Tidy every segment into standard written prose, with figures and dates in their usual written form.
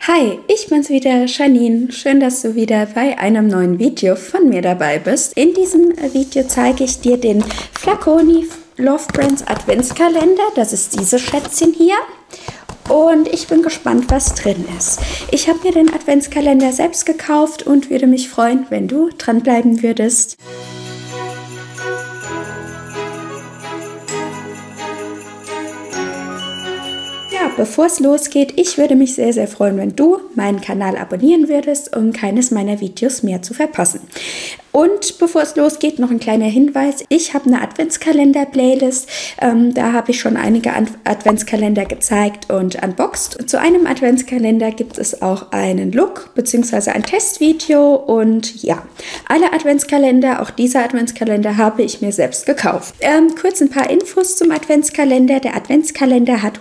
Hi, ich bin's wieder, Janine. Schön, dass du wieder bei einem neuen Video von mir dabei bist. In diesem Video zeige ich dir den Flaconi Love Brands Adventskalender. Das ist dieses Schätzchen hier. Und ich bin gespannt, was drin ist. Ich habe mir den Adventskalender selbst gekauft und würde mich freuen, wenn du dranbleiben würdest. Bevor es losgeht, ich würde mich sehr, sehr freuen, wenn du meinen Kanal abonnieren würdest, um keines meiner Videos mehr zu verpassen. Und bevor es losgeht, noch ein kleiner Hinweis. Ich habe eine Adventskalender-Playlist. Da habe ich schon einige Adventskalender gezeigt und unboxed. Zu einem Adventskalender gibt es auch einen Look bzw. ein Testvideo. Und ja, alle Adventskalender, auch dieser Adventskalender, habe ich mir selbst gekauft. Kurz ein paar Infos zum Adventskalender. Der Adventskalender hat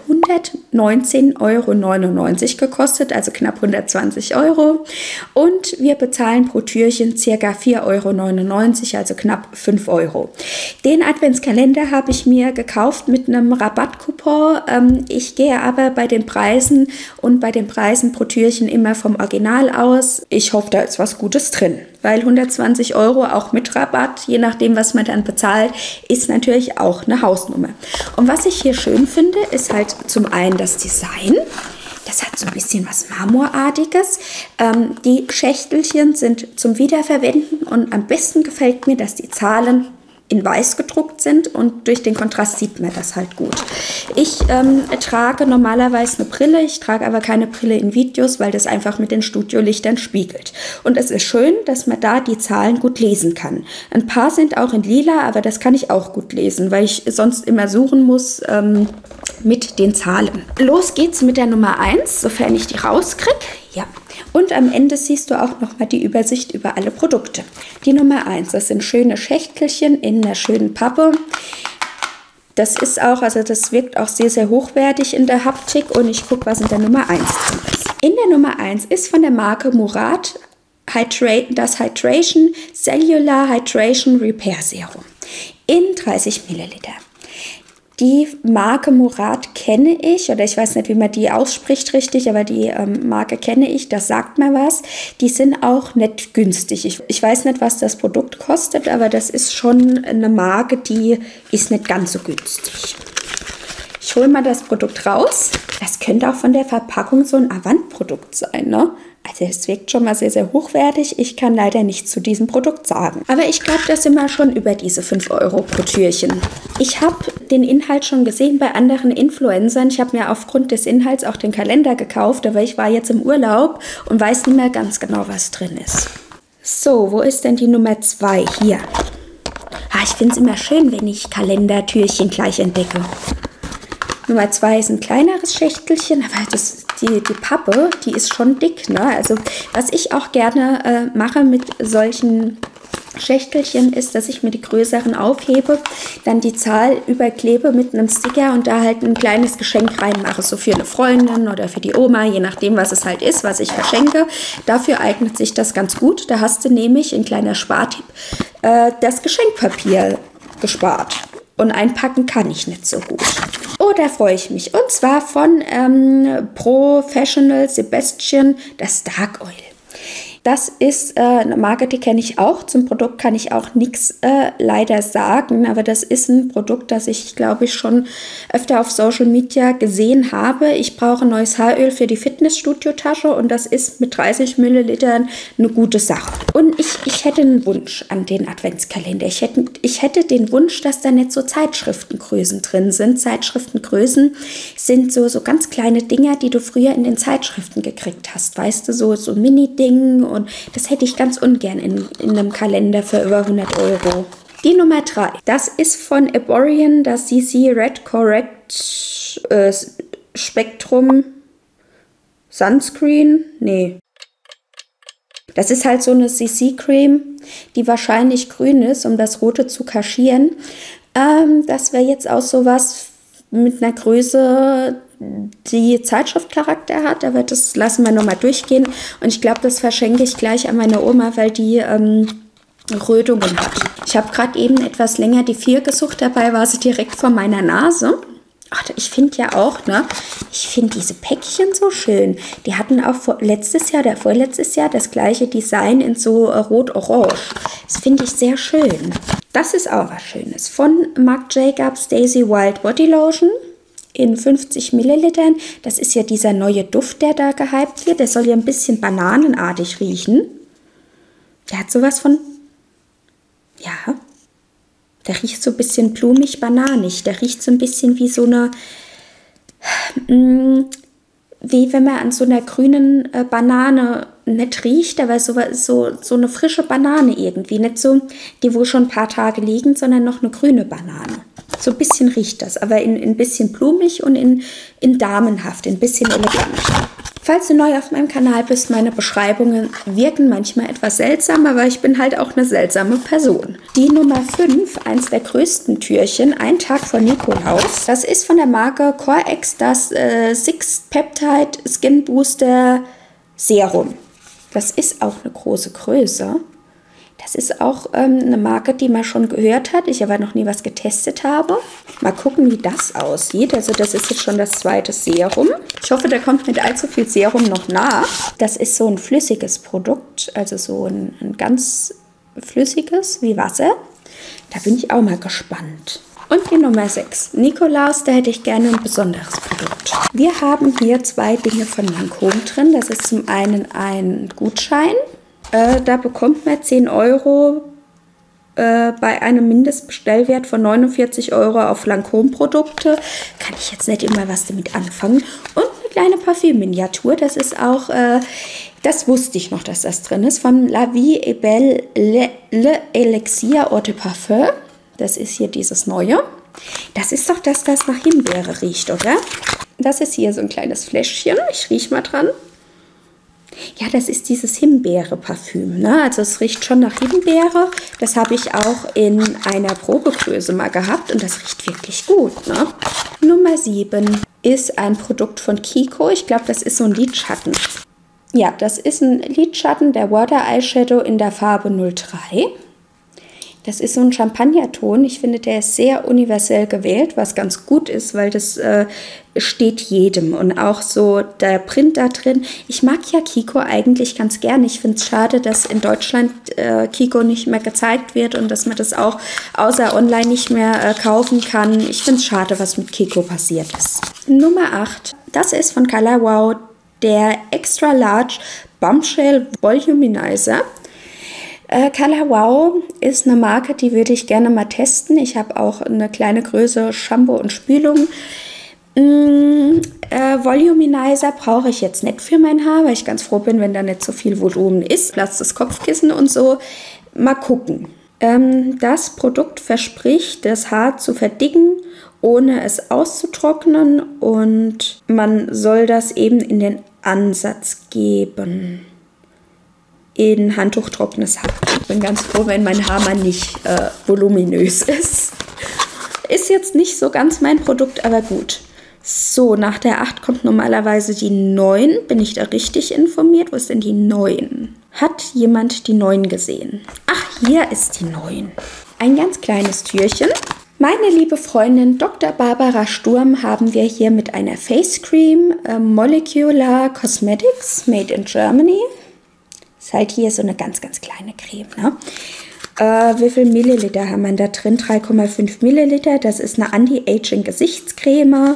119,99 € gekostet, also knapp 120 €. Und wir bezahlen pro Türchen ca. 4,99 €, also knapp 5 €. Den Adventskalender habe ich mir gekauft mit einem Rabattcoupon. Ich gehe aber bei den Preisen und bei den Preisen pro Türchen immer vom Original aus. Ich hoffe, da ist was Gutes drin, weil 120 € auch mit Rabatt, je nachdem, was man dann bezahlt, ist natürlich auch eine Hausnummer. Und was ich hier schön finde, ist halt zum einen das Design. Das hat so ein bisschen was Marmorartiges. Die Schächtelchen sind zum Wiederverwenden und am besten gefällt mir, dass die Zahlen in weiß gedruckt sind und durch den Kontrast sieht man das halt gut. Ich trage normalerweise eine Brille, ich trage aber keine Brille in Videos, weil das einfach mit den Studiolichtern spiegelt. Und es ist schön, dass man da die Zahlen gut lesen kann. Ein paar sind auch in lila, aber das kann ich auch gut lesen, weil ich sonst immer suchen muss mit den Zahlen. Los geht's mit der Nummer 1, sofern ich die rauskriege. Ja. Und am Ende siehst du auch nochmal die Übersicht über alle Produkte. Die Nummer 1, das sind schöne Schächtelchen in einer schönen Pappe. Das ist auch, also das wirkt auch sehr, sehr hochwertig in der Haptik und ich gucke, was in der Nummer 1 drin ist. In der Nummer 1 ist von der Marke Murad das Hydration Cellular Hydration Repair Serum in 30 Milliliter. Die Marke Murad kenne ich, oder ich weiß nicht, wie man die ausspricht richtig, aber die Marke kenne ich, das sagt mir was. Die sind auch nicht günstig. Ich weiß nicht, was das Produkt kostet, aber das ist schon eine Marke, die ist nicht ganz so günstig. Ich hole mal das Produkt raus. Das könnte auch von der Verpackung so ein Avant-Produkt sein, ne? Also es wirkt schon mal sehr, sehr hochwertig. Ich kann leider nichts zu diesem Produkt sagen. Aber ich glaube, da sind wir schon über diese 5 € pro Türchen. Ich habe den Inhalt schon gesehen bei anderen Influencern. Ich habe mir aufgrund des Inhalts auch den Kalender gekauft, aber ich war jetzt im Urlaub und weiß nicht mehr ganz genau, was drin ist. So, wo ist denn die Nummer 2? Hier. Ich finde es immer schön, wenn ich Kalendertürchen gleich entdecke. Nummer 2 ist ein kleineres Schächtelchen, aber die Pappe, die ist schon dick, ne? Also was ich auch gerne mache mit solchen Schächtelchen ist, dass ich mir die größeren aufhebe, dann die Zahl überklebe mit einem Sticker und da halt ein kleines Geschenk reinmache, so für eine Freundin oder für die Oma, je nachdem, was es halt ist, was ich verschenke. Dafür eignet sich das ganz gut. Da hast du nämlich, ein kleiner Spartipp, das Geschenkpapier gespart. Und einpacken kann ich nicht so gut. Oh, da freue ich mich. Und zwar von Professional Sebastian, das Dark Oil. Das ist eine Marke, die kenne ich auch. Zum Produkt kann ich auch nichts leider sagen. Aber das ist ein Produkt, das ich, glaube ich, schon öfter auf Social Media gesehen habe. Ich brauche neues Haaröl für die Fitnessstudio-Tasche und das ist mit 30 Millilitern eine gute Sache. Und ich hätte einen Wunsch an den Adventskalender. Ich hätte den Wunsch, dass da nicht so Zeitschriftengrößen drin sind. Zeitschriftengrößen sind so ganz kleine Dinger, die du früher in den Zeitschriften gekriegt hast. Weißt du, so Mini-Dingen. Und das hätte ich ganz ungern in einem Kalender für über 100 €. Die Nummer 3, das ist von Eborian, das CC Red Correct Spectrum Sunscreen. Nee. Das ist halt so eine CC-Creme, die wahrscheinlich grün ist, um das Rote zu kaschieren. Das wäre jetzt auch sowas mit einer Größe, die Zeitschriftcharakter hat, aber das lassen wir nochmal durchgehen. Und ich glaube, das verschenke ich gleich an meine Oma, weil die Rötungen hat. Ich habe gerade eben etwas länger die 4 gesucht, dabei war sie direkt vor meiner Nase. Ach, ich finde ja auch, ne? Ich finde diese Päckchen so schön. Die hatten auch letztes Jahr oder vorletztes Jahr das gleiche Design in so rot-orange. Das finde ich sehr schön. Das ist auch was Schönes. Von Marc Jacobs Daisy Wild Body Lotion in 50 Millilitern. Das ist ja dieser neue Duft, der da gehypt wird. Der soll ja ein bisschen bananenartig riechen. Der hat sowas von, ja, der riecht so ein bisschen blumig-bananig. Der riecht so ein bisschen wie so eine, wie wenn man an so einer grünen Banane nicht riecht, aber so eine frische Banane irgendwie. Nicht so, die wo schon ein paar Tage liegen, sondern noch eine grüne Banane. So ein bisschen riecht das, aber in ein bisschen blumig und in damenhaft, ein bisschen elegant. Falls du neu auf meinem Kanal bist, meine Beschreibungen wirken manchmal etwas seltsam, aber ich bin halt auch eine seltsame Person. Die Nummer 5, eins der größten Türchen, ein Tag vor Nikolaus. Das ist von der Marke CoreX das 6 Peptide Skin Booster Serum. Das ist auch eine große Größe. Das ist auch eine Marke, die man schon gehört hat, ich aber noch nie was getestet habe. Mal gucken, wie das aussieht. Also das ist jetzt schon das zweite Serum. Ich hoffe, da kommt nicht allzu viel Serum noch nach. Das ist so ein flüssiges Produkt, also so ein ganz flüssiges wie Wasser. Da bin ich auch mal gespannt. Und die Nummer 6. Nikolaus, da hätte ich gerne ein besonderes Produkt. Wir haben hier zwei Dinge von Lancôme drin. Das ist zum einen ein Gutschein. Da bekommt man 10 Euro bei einem Mindestbestellwert von 49 Euro auf Lancôme-Produkte. Kann ich jetzt nicht immer was damit anfangen. Und eine kleine Parfüm-Miniatur. Das ist auch, das wusste ich noch, dass das drin ist. Von La Vie est Belle l'Elixir Eau de Parfum. Das ist hier dieses neue. Das ist doch, dass das nach Himbeere riecht, oder? Das ist hier so ein kleines Fläschchen. Ich rieche mal dran. Ja, das ist dieses Himbeere-Parfüm, ne? Also es riecht schon nach Himbeere. Das habe ich auch in einer Probegröße mal gehabt und das riecht wirklich gut, ne? Nummer 7 ist ein Produkt von Kiko. Ich glaube, das ist so ein Lidschatten. Ja, das ist ein Lidschatten, der Water Eyeshadow in der Farbe 03. Das ist so ein Champagnerton. Ich finde, der ist sehr universell gewählt, was ganz gut ist, weil das steht jedem. Und auch so der Print da drin. Ich mag ja Kiko eigentlich ganz gern. Ich finde es schade, dass in Deutschland Kiko nicht mehr gezeigt wird und dass man das auch außer online nicht mehr kaufen kann. Ich finde es schade, was mit Kiko passiert ist. Nummer 8. Das ist von Color Wow der Extra Large Bombshell Voluminizer. Color Wow ist eine Marke, die würde ich gerne mal testen. Ich habe auch eine kleine Größe Shampoo und Spülung. Voluminizer brauche ich jetzt nicht für mein Haar, weil ich ganz froh bin, wenn da nicht so viel Volumen ist. Platz das Kopfkissen und so. Mal gucken. Das Produkt verspricht, das Haar zu verdicken, ohne es auszutrocknen. Und man soll das eben in den Ansatz geben. In handtuchtrockenes Haar. Ich bin ganz froh, wenn mein Haar mal nicht voluminös ist. Ist jetzt nicht so ganz mein Produkt, aber gut. So, nach der 8 kommt normalerweise die 9. Bin ich da richtig informiert? Wo ist denn die 9? Hat jemand die 9 gesehen? Ach, hier ist die 9. Ein ganz kleines Türchen. Meine liebe Freundin Dr. Barbara Sturm haben wir hier mit einer Face Cream Molecular Cosmetics Made in Germany. Ist halt hier so eine ganz, ganz kleine Creme, ne? Wie viel Milliliter haben wir da drin? 3,5 Milliliter. Das ist eine Anti-Aging-Gesichtscreme.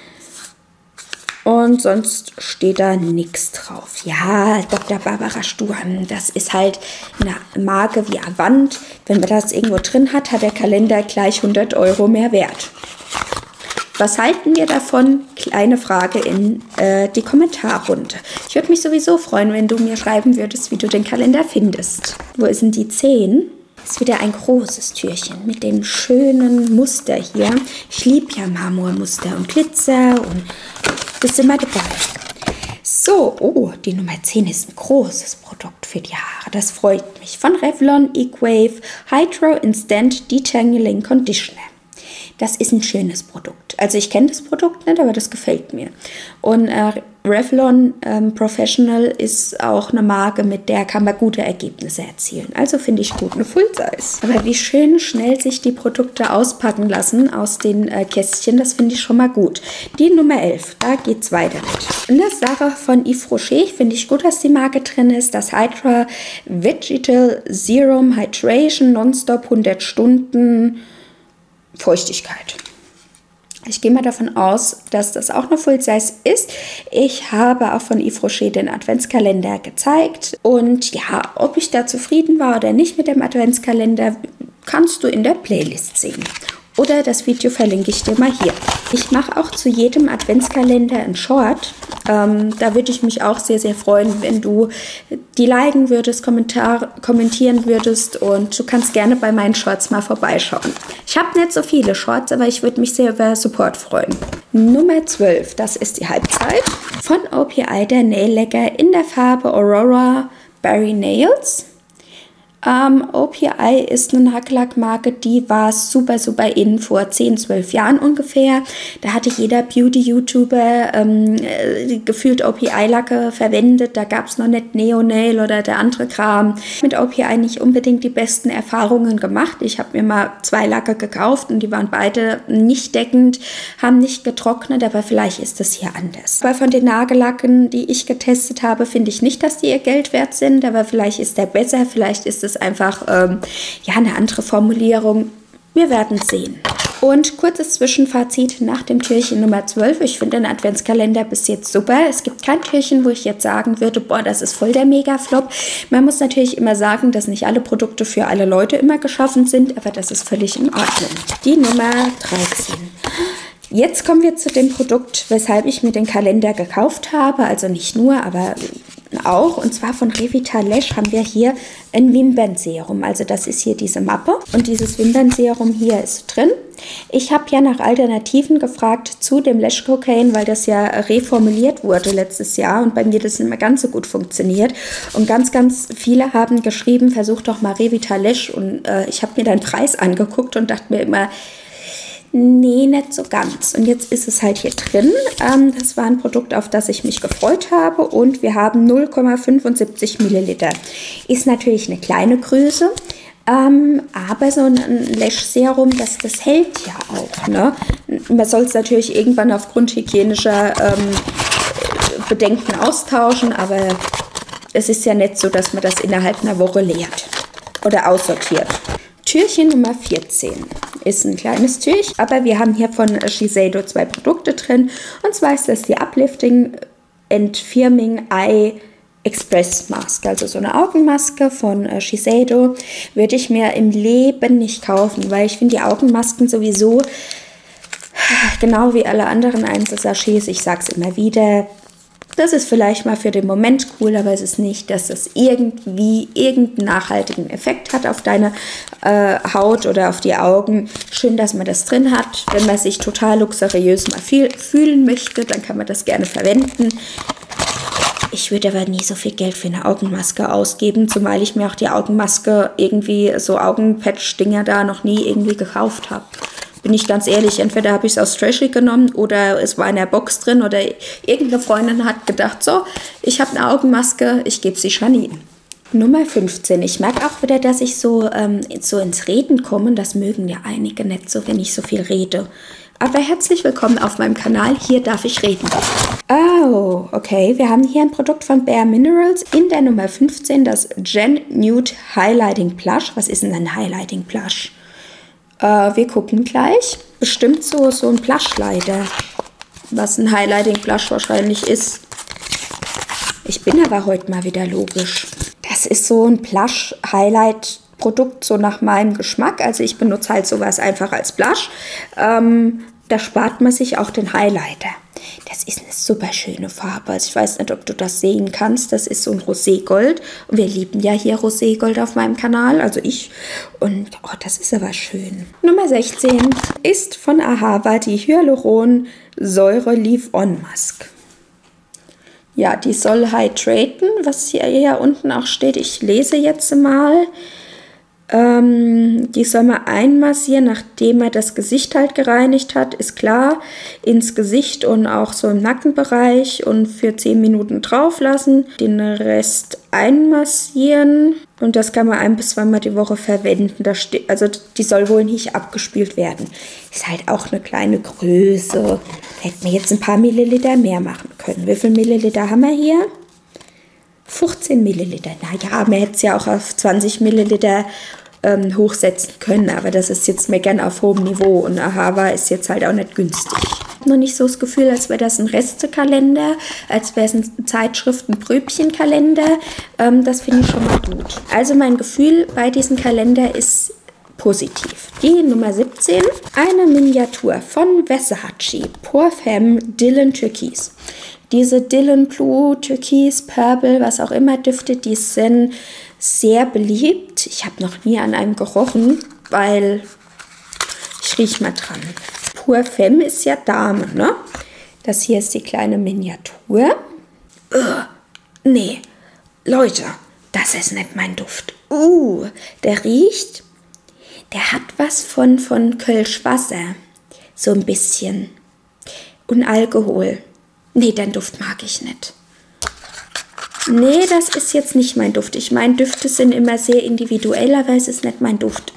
Und sonst steht da nichts drauf. Ja, Dr. Barbara Sturm, das ist halt eine Marke wie Avant. Wenn man das irgendwo drin hat, hat der Kalender gleich 100 Euro mehr Wert. Was halten wir davon? Kleine Frage in die Kommentarrunde. Ich würde mich sowieso freuen, wenn du mir schreiben würdest, wie du den Kalender findest. Wo ist denn die 10? Das ist wieder ein großes Türchen mit dem schönen Muster hier. Ich liebe ja Marmormuster und Glitzer und bist immer dabei. So, oh, die Nummer 10 ist ein großes Produkt für die Haare. Das freut mich. Von Revlon Equave Hydro Instant Detangling Conditioner. Das ist ein schönes Produkt. Also ich kenne das Produkt nicht, aber das gefällt mir. Und Revlon Professional ist auch eine Marke, mit der kann man gute Ergebnisse erzielen. Also finde ich gut, eine Full Size. Aber wie schön schnell sich die Produkte auspacken lassen aus den Kästchen, das finde ich schon mal gut. Die Nummer 11, da geht es weiter mit. Und das Sache von Yves Rocher, finde ich gut, dass die Marke drin ist. Das Hydra Vegetal Serum Hydration Nonstop 100 Stunden Feuchtigkeit. Ich gehe mal davon aus, dass das auch eine Full Size ist. Ich habe auch von Yves Rocher den Adventskalender gezeigt. Und ja, ob ich da zufrieden war oder nicht mit dem Adventskalender, kannst du in der Playlist sehen. Oder das Video verlinke ich dir mal hier. Ich mache auch zu jedem Adventskalender einen Short. Da würde ich mich auch sehr, sehr freuen, wenn du die liken würdest, kommentieren würdest. Und du kannst gerne bei meinen Shorts mal vorbeischauen. Ich habe nicht so viele Shorts, aber ich würde mich sehr über Support freuen. Nummer 12, das ist die Halbzeit. Von OPI, der Nail Lacquer in der Farbe Aurora Berry Nails. OPI ist eine Nagellackmarke, die war super, super in vor 10, 12 Jahren ungefähr. Da hatte jeder Beauty-YouTuber gefühlt OPI-Lacke verwendet. Da gab es noch nicht Neo-Nail oder der andere Kram. Mit OPI nicht unbedingt die besten Erfahrungen gemacht. Ich habe mir mal 2 Lacke gekauft und die waren beide nicht deckend, haben nicht getrocknet, aber vielleicht ist das hier anders. Aber von den Nagellacken, die ich getestet habe, finde ich nicht, dass die ihr Geld wert sind, aber vielleicht ist der besser, vielleicht ist es einfach ja, eine andere Formulierung. Wir werden sehen. Und kurzes Zwischenfazit nach dem Türchen Nummer 12. Ich finde den Adventskalender bis jetzt super. Es gibt kein Türchen, wo ich jetzt sagen würde, boah, das ist voll der Mega-Flop. Man muss natürlich immer sagen, dass nicht alle Produkte für alle Leute immer geschaffen sind, aber das ist völlig in Ordnung. Die Nummer 13. Jetzt kommen wir zu dem Produkt, weshalb ich mir den Kalender gekauft habe. Also nicht nur, aber auch. Und zwar von Revitalesh haben wir hier ein Wimpernserum. Also das ist hier diese Mappe. Und dieses Wimpernserum hier ist drin. Ich habe ja nach Alternativen gefragt zu dem Lash Cocaine, weil das ja reformuliert wurde letztes Jahr und bei mir das nicht mehr ganz so gut funktioniert. Und ganz, ganz viele haben geschrieben, versuch doch mal Revitalesh. Und ich habe mir den Preis angeguckt und dachte mir immer, nee, nicht so ganz. Und jetzt ist es halt hier drin. Das war ein Produkt, auf das ich mich gefreut habe. Und wir haben 0,75 Milliliter. Ist natürlich eine kleine Größe. Aber so ein Lash-Serum, das hält ja auch. Ne? Man soll es natürlich irgendwann aufgrund hygienischer Bedenken austauschen. Aber es ist ja nicht so, dass man das innerhalb einer Woche leert oder aussortiert. Türchen Nummer 14 ist ein kleines Türchen, aber wir haben hier von Shiseido 2 Produkte drin. Und zwar ist das die Uplifting and Firming Eye Express Mask, also so eine Augenmaske von Shiseido. Würde ich mir im Leben nicht kaufen, weil ich finde die Augenmasken sowieso, genau wie alle anderen Einzelsachets, ich sage es immer wieder, das ist vielleicht mal für den Moment cool, aber es ist nicht, dass das irgendwie irgendeinen nachhaltigen Effekt hat auf deine Haut oder auf die Augen. Schön, dass man das drin hat. Wenn man sich total luxuriös mal fühlen möchte, dann kann man das gerne verwenden. Ich würde aber nie so viel Geld für eine Augenmaske ausgeben, zumal ich mir auch die Augenmaske irgendwie, so Augenpatch-Dinger da noch nie irgendwie gekauft habe. Bin ich ganz ehrlich, entweder habe ich es aus Trashy genommen oder es war in der Box drin oder irgendeine Freundin hat gedacht, so, ich habe eine Augenmaske, ich gebe sie Janine. Nummer 15. Ich merke auch wieder, dass ich so ins Reden komme. Das mögen ja einige nicht so, wenn ich so viel rede. Aber herzlich willkommen auf meinem Kanal. Hier darf ich reden. Oh, okay. Wir haben hier ein Produkt von Bare Minerals in der Nummer 15, das Gen Nude Highlighting Blush. Was ist denn ein Highlighting Blush? Wir gucken gleich. Bestimmt so ein Blushlighter, was ein Highlighting Blush wahrscheinlich ist. Ich bin aber heute mal wieder logisch. Das ist so ein Blush-Highlight-Produkt, so nach meinem Geschmack. Also ich benutze halt sowas einfach als Blush. Da spart man sich auch den Highlighter. Das ist eine super schöne Farbe. Also ich weiß nicht, ob du das sehen kannst. Das ist so ein Roségold. Und wir lieben ja hier Roségold auf meinem Kanal. Also ich. Und oh, das ist aber schön. Nummer 16 ist von Ahava die Hyaluron Säure Leave-On Mask. Ja, die soll hydraten, was hier unten auch steht. Ich lese jetzt mal. Die soll man einmassieren, nachdem man das Gesicht halt gereinigt hat, ist klar, ins Gesicht und auch so im Nackenbereich und für 10 Minuten drauf lassen. Den Rest einmassieren und das kann man 1- bis 2-mal die Woche verwenden. Also die soll wohl nicht abgespült werden. Ist halt auch eine kleine Größe. Hätten wir jetzt ein paar Milliliter mehr machen können. Wie viel Milliliter haben wir hier? 15 Milliliter. Naja, man hätte es ja auch auf 20 Milliliter hochsetzen können, aber das ist jetzt meckern auf hohem Niveau und Ahava ist jetzt halt auch nicht günstig. Ich habe noch nicht so das Gefühl, als wäre das ein Restekalender, als wäre es ein Zeitschriften-Pröbchen-Kalender. Das finde ich schon mal gut. Also mein Gefühl bei diesem Kalender ist positiv. Die Nummer 17, eine Miniatur von Versace, Pour Femme Dylan Türkis. Diese Dylan Blue, Türkis, Purple, was auch immer Düfte, die sind sehr beliebt. Ich habe noch nie an einem gerochen, weil ich rieche mal dran. Pour Femme ist ja Dame, ne? Das hier ist die kleine Miniatur. Nee, Leute, das ist nicht mein Duft. Der riecht, der hat was von Kölsch-Wasser. So ein bisschen. Und Alkohol. Nee, den Duft mag ich nicht. Nee, das ist jetzt nicht mein Duft. Ich meine, Düfte sind immer sehr individuell, aber es ist nicht mein Duft.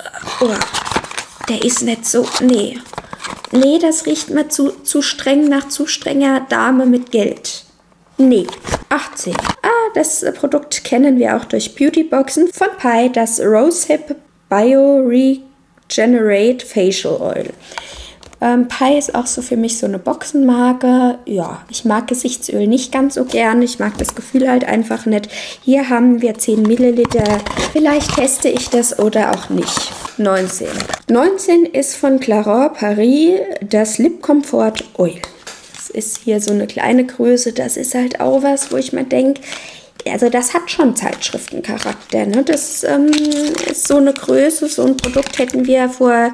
Der ist nicht so... Nee. Nee, das riecht mir zu streng nach zu strenger Dame mit Geld. Nee. 18. Das Produkt kennen wir auch durch Beautyboxen von Pai, das Rosehip Bio Regenerate Facial Oil. Pai ist auch so für mich so eine Boxenmarke. Ja, ich mag Gesichtsöl nicht ganz so gern. Ich mag das Gefühl halt einfach nicht. Hier haben wir 10 Milliliter. Vielleicht teste ich das oder auch nicht. 19. 19 ist von Clarins Paris das Lip Comfort Oil. Das ist hier so eine kleine Größe. Das ist halt auch was, wo ich mir denke, also das hat schon Zeitschriftencharakter. Ne? Das ist so eine Größe, so ein Produkt hätten wir vor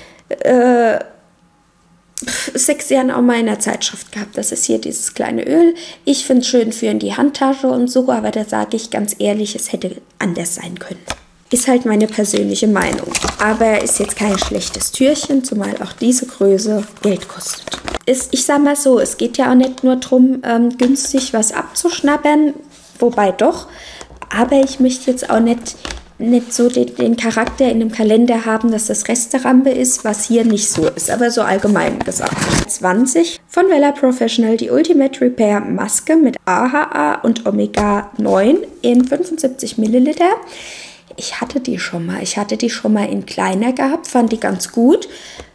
6 Jahren auch mal in der Zeitschrift gehabt. Das ist hier dieses kleine Öl. Ich finde es schön für in die Handtasche und so, aber da sage ich ganz ehrlich, es hätte anders sein können. Ist halt meine persönliche Meinung. Aber ist jetzt kein schlechtes Türchen, zumal auch diese Größe Geld kostet. Ich sage mal so, es geht ja auch nicht nur darum, günstig was abzuschnappern, wobei doch, aber ich möchte jetzt auch nicht so den Charakter in dem Kalender haben, dass das Resterampe ist, was hier nicht so ist, aber so allgemein gesagt. 20 von Wella Professional, die Ultimate Repair Maske mit AHA und Omega 9 in 75 Milliliter. Ich hatte die schon mal in kleiner gehabt, fand die ganz gut.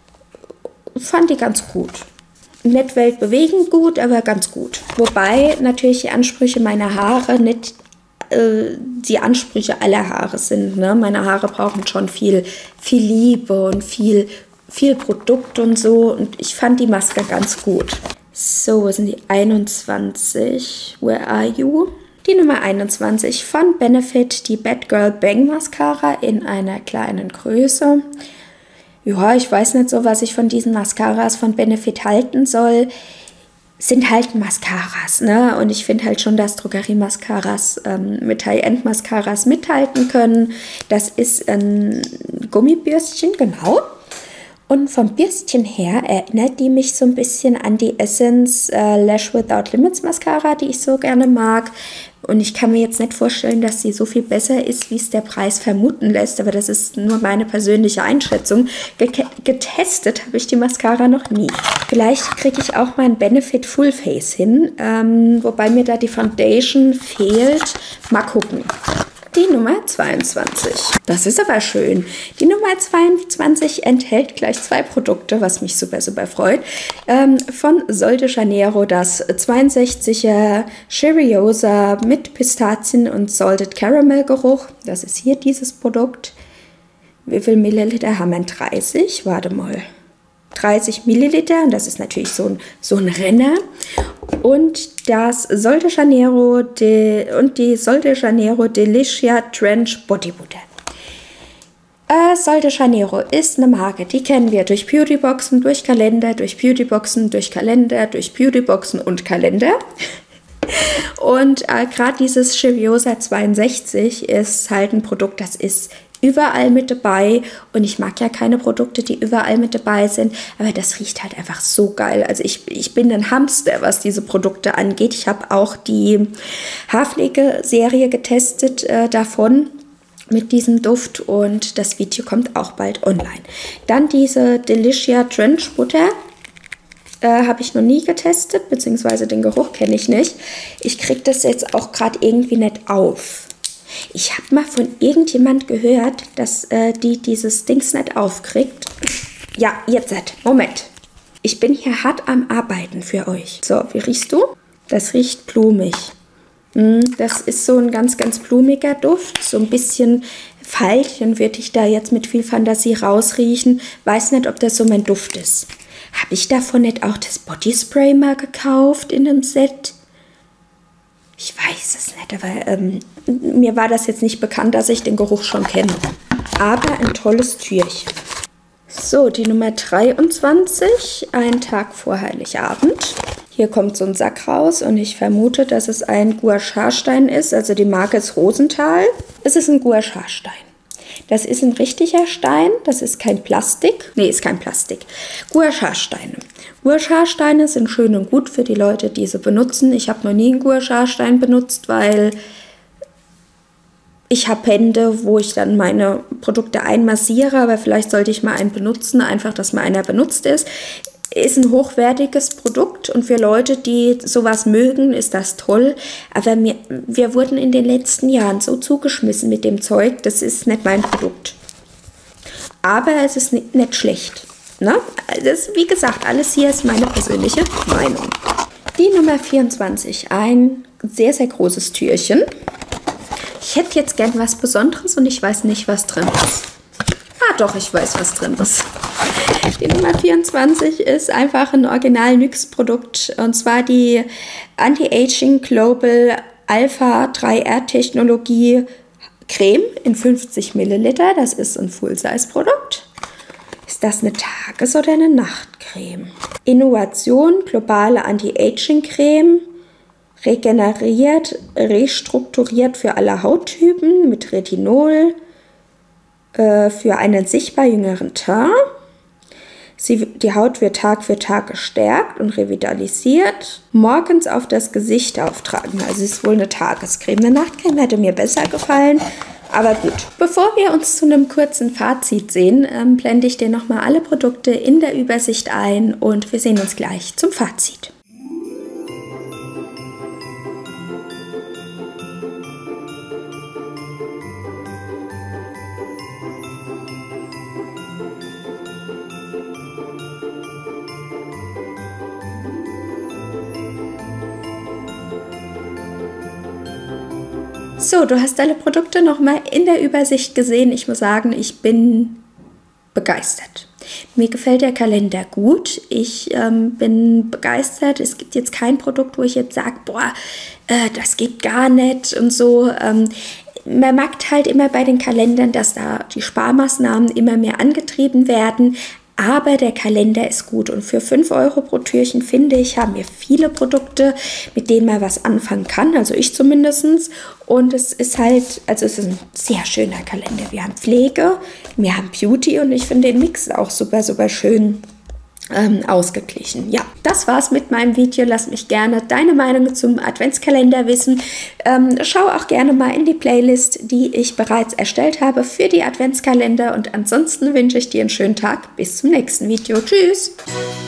Nicht weltbewegend gut, aber ganz gut. Wobei natürlich die Ansprüche meiner Haare nicht die Ansprüche aller Haare sind. Ne? Meine Haare brauchen schon viel Liebe und viel Produkt und so. Und ich fand die Maske ganz gut. So, wo sind die 21? Where are you? Die Nummer 21 von Benefit, die Bad Girl Bang Mascara in einer kleinen Größe. Ja, ich weiß nicht so, was ich von diesen Mascaras von Benefit halten soll. Sind halt Mascaras, ne? Und ich finde halt schon, dass Drogerie-Mascaras mit High-End-Mascaras mithalten können. Das ist ein Gummibürstchen, genau. Und vom Bürstchen her erinnert die mich so ein bisschen an die Essence Lash Without Limits Mascara, die ich so gerne mag. Und ich kann mir jetzt nicht vorstellen, dass sie so viel besser ist, wie es der Preis vermuten lässt. Aber das ist nur meine persönliche Einschätzung. Getestet habe ich die Mascara noch nie. Vielleicht kriege ich auch mal ein Benefit Full Face hin. Wobei mir da die Foundation fehlt. Mal gucken. Die Nummer 22. Das ist aber schön. Die Nummer 22 enthält gleich 2 Produkte, was mich super freut. Von Sol de Janeiro das 62er Cherryosa mit Pistazien und Salted Caramel Geruch. Das ist hier dieses Produkt. Wie viel Milliliter haben wir? 30? Warte mal. 30 Milliliter, und das ist natürlich so ein Renner. Und das Sol de Janeiro die Sol de Janeiro Delicia Trench Body Butter. Sol de Janeiro ist eine Marke, die kennen wir durch Beautyboxen, durch Kalender, durch Beautyboxen, durch Kalender, durch Beautyboxen und Kalender. Und gerade dieses Cherryosa 62 ist halt ein Produkt, das ist überall mit dabei und ich mag ja keine Produkte, die überall mit dabei sind, aber das riecht halt einfach so geil. Also ich bin ein Hamster, was diese Produkte angeht. Ich habe auch die Haarpflegeserie getestet davon mit diesem Duft und das Video kommt auch bald online. Dann diese Delicia Trench Butter. Habe ich noch nie getestet, beziehungsweise den Geruch kenne ich nicht. Ich kriege das jetzt auch gerade irgendwie nicht auf. Ich habe mal von irgendjemand gehört, dass die dieses Dings nicht aufkriegt. Ja, jetzt. Moment. Ich bin hier hart am Arbeiten für euch. So, wie riechst du? Das riecht blumig. Das ist so ein ganz, ganz blumiger Duft. So ein bisschen Veilchen würde ich da jetzt mit viel Fantasie rausriechen. Weiß nicht, ob das so mein Duft ist. Habe ich davon nicht auch das Bodyspray mal gekauft in einem Set? Ich weiß es nicht, aber mir war das jetzt nicht bekannt, dass ich den Geruch schon kenne. Aber ein tolles Türchen. So, die Nummer 23, ein Tag vor Heiligabend. Hier kommt so ein Sack raus und ich vermute, dass es ein Gouache-Haarstein ist. Also die Marke ist Rosenthal. Es ist ein Gouache-Haarstein. Das ist ein richtiger Stein, das ist kein Plastik. Nee, ist kein Plastik. Gouache-Haarsteine. Gouache-Haarsteine sind schön und gut für die Leute, die sie benutzen. Ich habe noch nie einen Gouache-Haarstein benutzt, weil ich habe Hände, wo ich dann meine Produkte einmassiere, aber vielleicht sollte ich mal einen benutzen, einfach, dass mal einer benutzt ist. Ist ein hochwertiges Produkt und für Leute, die sowas mögen, ist das toll. Aber wir wurden in den letzten Jahren so zugeschmissen mit dem Zeug, das ist nicht mein Produkt. Aber es ist nicht schlecht. Ne? Das, wie gesagt, alles hier ist meine persönliche Meinung. Die Nummer 24, ein sehr, sehr großes Türchen. Ich hätte jetzt gern was Besonderes und ich weiß nicht, was drin ist. Ah doch, ich weiß, was drin ist. Die Nummer 24 ist einfach ein Original NYX-Produkt und zwar die Anti-Aging Global Alpha 3R Technologie Creme in 50 Milliliter. Das ist ein Full-Size-Produkt. Ist das eine Tages- oder eine Nachtcreme? Innovation, globale Anti-Aging-Creme, regeneriert, restrukturiert für alle Hauttypen mit Retinol, für einen sichtbar jüngeren Teint. Die Haut wird Tag für Tag gestärkt und revitalisiert. Morgens auf das Gesicht auftragen. Also es ist wohl eine Tagescreme. Eine Nachtcreme hätte mir besser gefallen. Aber gut. Bevor wir uns zu einem kurzen Fazit sehen, blende ich dir nochmal alle Produkte in der Übersicht ein und wir sehen uns gleich zum Fazit. So, du hast alle Produkte nochmal in der Übersicht gesehen. Ich muss sagen, ich bin begeistert. Mir gefällt der Kalender gut. Ich bin begeistert. Es gibt jetzt kein Produkt, wo ich jetzt sage, boah, das geht gar nicht und so. Man merkt halt immer bei den Kalendern, dass da die Sparmaßnahmen immer mehr angetrieben werden. Aber der Kalender ist gut und für 5 € pro Türchen, finde ich, haben wir viele Produkte, mit denen man was anfangen kann, also ich zumindest. Und es ist halt, also es ist ein sehr schöner Kalender. Wir haben Pflege, wir haben Beauty und ich finde den Mix auch super, super schön ausgeglichen. Ja, das war's mit meinem Video. Lass mich gerne deine Meinung zum Adventskalender wissen. Schau auch gerne mal in die Playlist, die ich bereits erstellt habe für die Adventskalender. Und ansonsten wünsche ich dir einen schönen Tag. Bis zum nächsten Video. Tschüss!